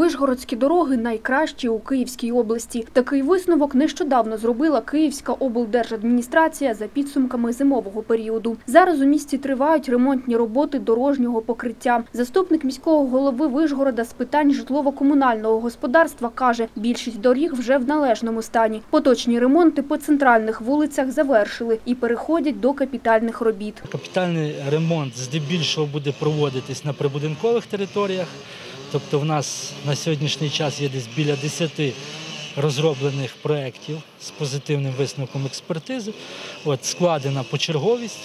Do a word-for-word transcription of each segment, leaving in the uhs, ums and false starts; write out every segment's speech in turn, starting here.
Вишгородські дороги найкращі у Київській області. Такий висновок нещодавно зробила Київська облдержадміністрація за підсумками зимового періоду. Зараз у місті тривають ремонтні роботи дорожнього покриття. Заступник міського голови Вишгорода з питань житлово-комунального господарства каже, більшість доріг вже в належному стані. Поточні ремонти по центральних вулицях завершили і переходять до капітальних робіт. Капітальний ремонт здебільшого буде проводитись на прибудинкових територіях. Тобто в нас на сьогоднішній час є десь біля десяти розроблених проєктів з позитивним висновком експертизи. От, складена почерговість.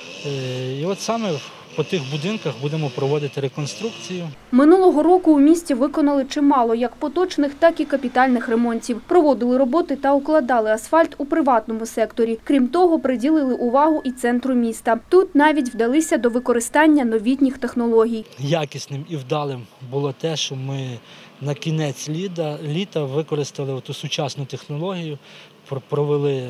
І от саме по тих будинках будемо проводити реконструкцію. Минулого року у місті виконали чимало як поточних, так і капітальних ремонтів. Проводили роботи та укладали асфальт у приватному секторі. Крім того, приділили увагу і центру міста. Тут навіть вдалися до використання новітніх технологій. Якісним і вдалим було те, що ми на кінець літа, літа використали ту сучасну технологію, провели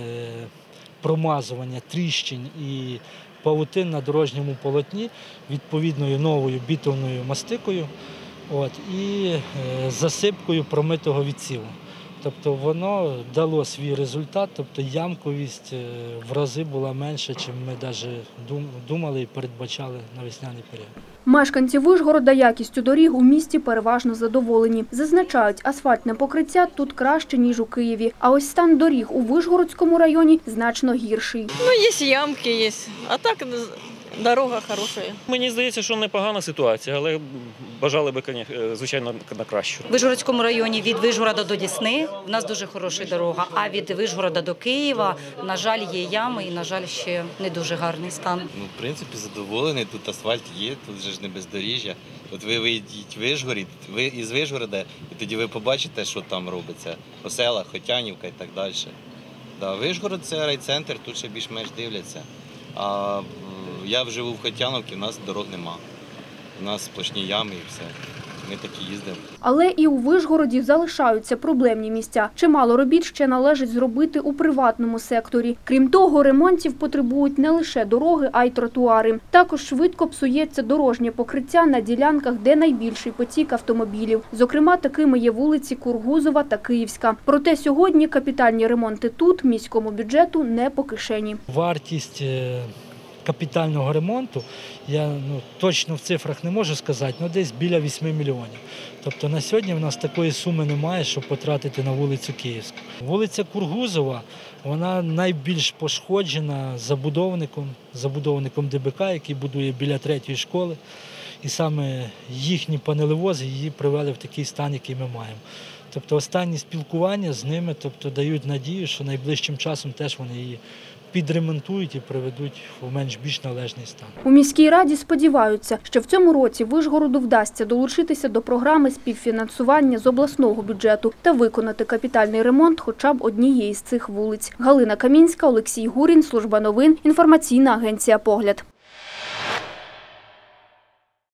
промазування тріщин і павутин на дорожньому полотні відповідною новою бітумною мастикою от, і е, засипкою промитого відсіву. Тобто воно дало свій результат, тобто ямковість в рази була менша, ніж ми навіть думали і передбачали на весняний період. Мешканці Вишгорода якістю доріг у місті переважно задоволені. Зазначають, асфальтне покриття тут краще, ніж у Києві. А ось стан доріг у Вишгородському районі значно гірший. Ну, є ямки, є. А так дорога хороша. Мені здається, що непогана ситуація, але бажали би, звичайно, на кращу. В Вишгородському районі від Вишгорода до Дісни в нас дуже хороша дорога, а від Вишгорода до Києва, на жаль, є ями і, на жаль, ще не дуже гарний стан. Ну, в принципі, задоволений, тут асфальт є, тут вже ж не бездоріжжя. От ви виїдіть в Вишгород, ви із Вишгорода, і тоді ви побачите, що там робиться, по селах, Хотянівка і так далі. Да, Вишгород – це райцентр, тут ще більш-менш дивляться. А я живу в Хотяновці, в нас дорог нема. У нас сплошні ями і все. Ми такі їздимо. Але і у Вишгороді залишаються проблемні місця. Чимало робіт ще належить зробити у приватному секторі. Крім того, ремонтів потребують не лише дороги, а й тротуари. Також швидко псується дорожнє покриття на ділянках, де найбільший потік автомобілів. Зокрема, такими є вулиці Кургузова та Київська. Проте сьогодні капітальні ремонти тут міському бюджету не по кишені. Вартість капітального ремонту, я ну, точно в цифрах не можу сказати, але десь біля восьми мільйонів. Тобто на сьогодні в нас такої суми немає, щоб потратити на вулицю Київську. Вулиця Кургузова, вона найбільш пошкоджена забудовником, забудовником ДБК, який будує біля третьої школи. І саме їхні панелевози її привели в такий стан, який ми маємо. Тобто останні спілкування з ними тобто, дають надію, що найближчим часом теж вони її підремонтують і приведуть в менш-більш належний стан. У міській раді сподіваються, що в цьому році Вишгороду вдасться долучитися до програми співфінансування з обласного бюджету та виконати капітальний ремонт хоча б однієї з цих вулиць. Галина Камінська, Олексій Гурін, Служба новин, інформаційна агенція «Погляд».